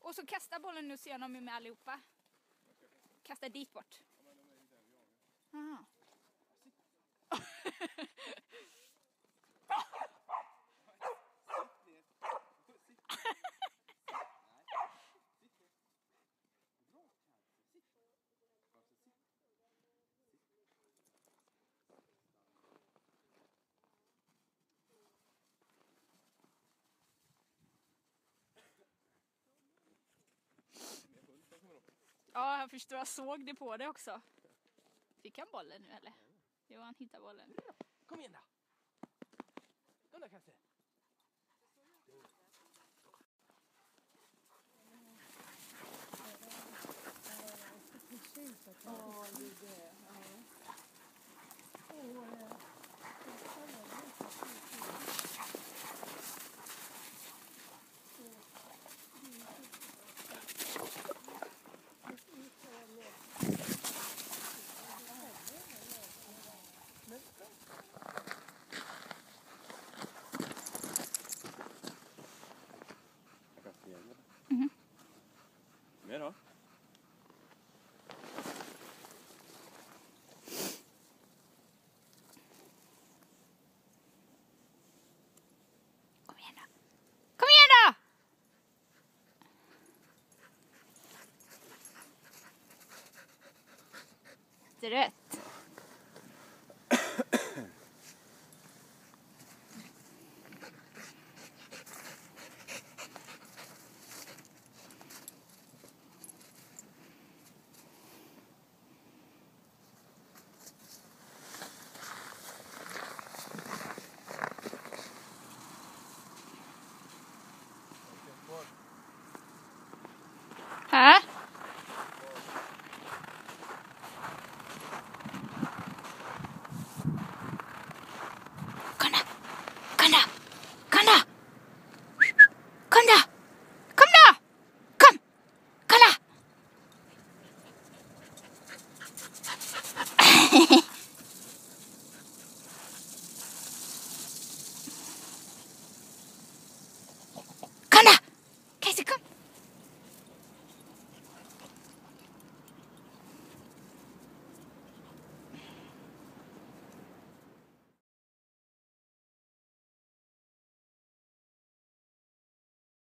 Och så kasta bollen nu så gör de med allihopa. Kasta dit bort. Aha. Ja, jag förstår. Jag såg det på det också. Fick han bollen nu eller? Jo, han hittar bollen. Kom igen då. Kom då Kaiser. Åh, det är det. Mer då? Kom igen då! Kom igen då! Ser du?